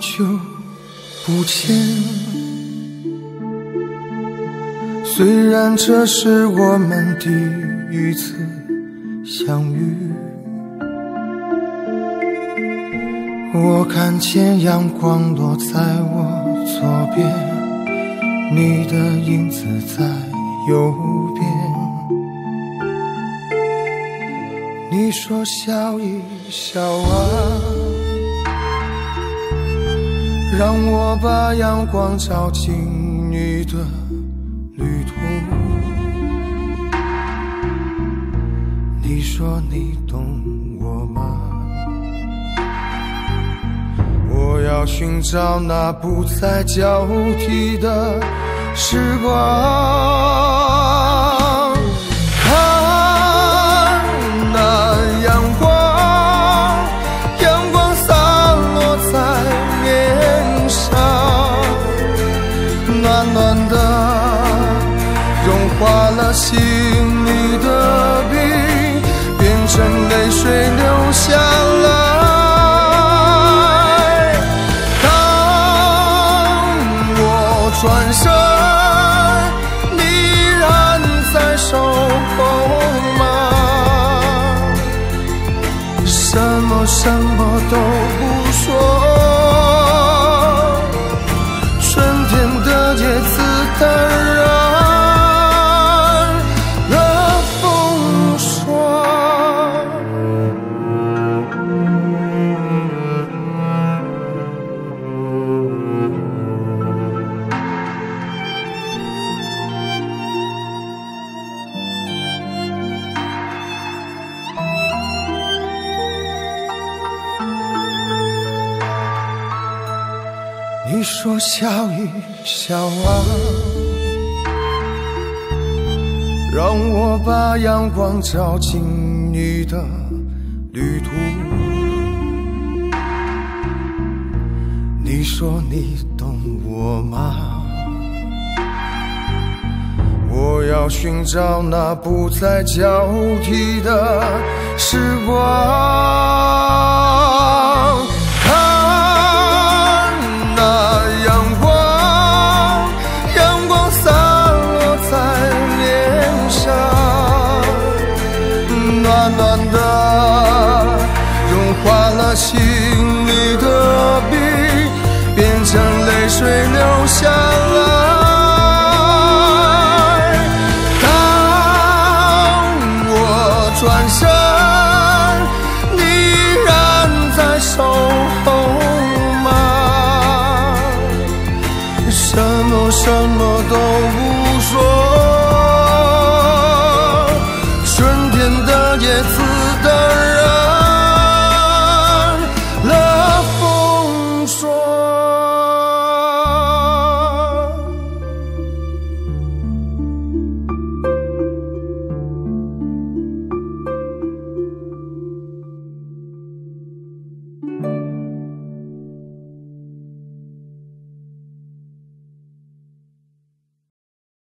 久不见，虽然这是我们第一次相遇，我看见阳光落在我左边，你的影子在右边。你说笑一笑啊，让我把阳光照进你的旅途。你说你懂我吗？我要寻找那不再交替的时光，看那阳光洒落在面上，暖暖的融化了心里的冰，变成泪水流下来。转身，你仍在守候吗？什么都不说，春天的叶子淡然了风霜。你说笑一笑啊，让我把阳光照进你的旅途。你说你懂我吗？我要寻找那不再交替的时光，暖的融化了心里的冰，变成泪水流下来。当我转身，你仍在守候吗？什么都不说。